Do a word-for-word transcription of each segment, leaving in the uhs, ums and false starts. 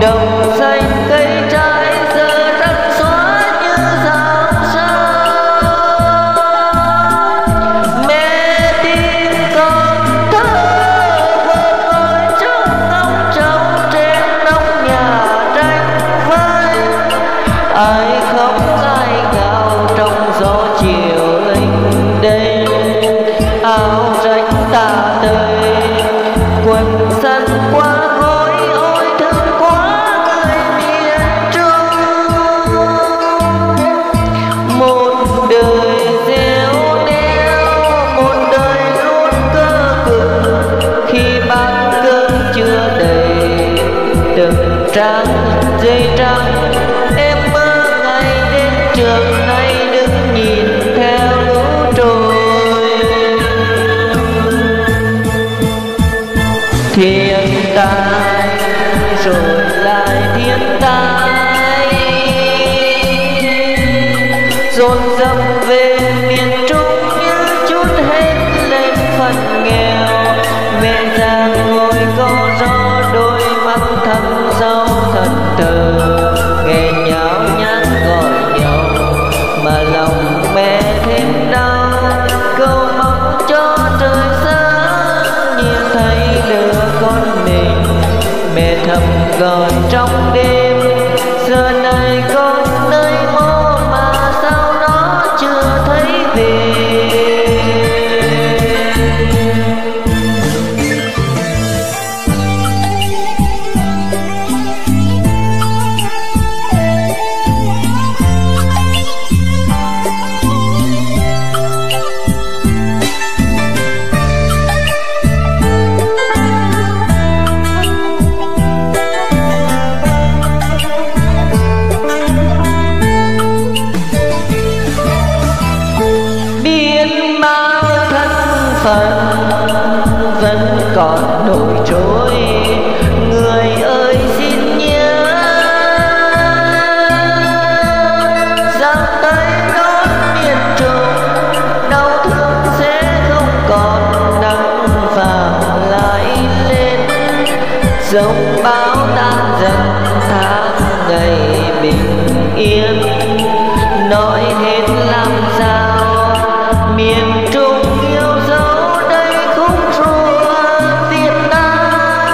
đồng xanh cây trái giờ trắng xóa như dòng sông. Mẹ tin con thơ vợ ngồi trong ngóng trông trên nóc nhà tranh vơi. Ai khóc ai gào trong gió chiều lênh đênh, áo rách tả tơi quần sân qua khói. Ôi thương quá người miền Trung, một đời gieo neo, một đời luôn cơ cực. Khi bát cơm chưa đầy từng trang giấy trắng, em mơ ngày đến trường nay đứng nhìn theo lũ trôi. Thiên tai rồi lại thiên tai, dồn dập về miền Trung như chút hết lên phần nghèo. Mẹ già ngồi có gió, đôi mắt thâm sâu thần thờ, nghe nháo nhác gọi nhau mà lòng mẹ thêm đau. Câu mong cho trời sáng nhìn thấy lửa con mình, mẹ thầm gọi trong đêm. Giờ này con nơi mô mà sao nó chưa thấy về. Phận vẫn còn nổi trôi, người ơi xin nhớ rằng tới đón miền Trung đau thương sẽ không còn nắng vàng lại lên. Dòng bão tan dần tháng ngày bình yên, nói hết làm sao miền Trung yêu dấu đây khúc ruộng Việt Nam.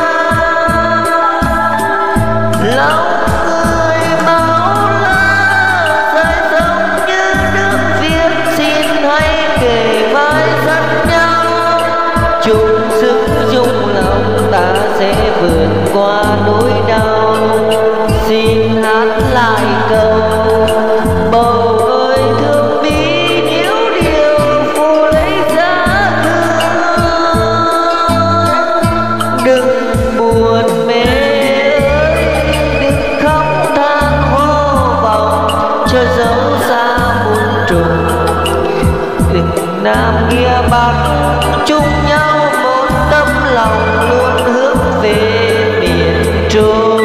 Lòng người máu lá rơi giống như nước Việt, xin hãy kề vai dắt nhau, chung sức chung lòng ta sẽ vượt qua nỗi đau. Xin hát lại câu bầu ơi thương bí níu điều phù lấy giá thương. Đừng buồn mẹ ơi, đừng khóc than vô vọng, cho dấu xa muôn trùng. Đừng Nam nghĩa Bắc chung nhau một tấm lòng luôn hướng về miền Trung.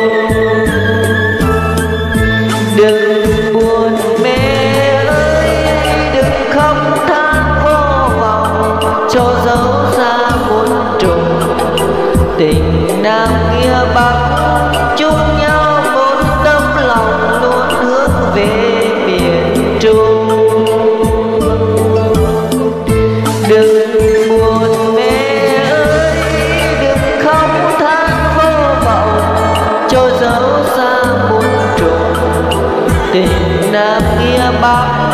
Đừng buồn mẹ ơi, đừng khóc than vô vọng, cho dấu xa muôn trùng. Tình Nam nghĩa Bắc chung nhau một tấm lòng luôn hướng về miền Trung. Đừng buồn mẹ ơi, đừng khóc than vô vọng, cho dấu xa muôn trùng. Tình Nam nghĩa Bắc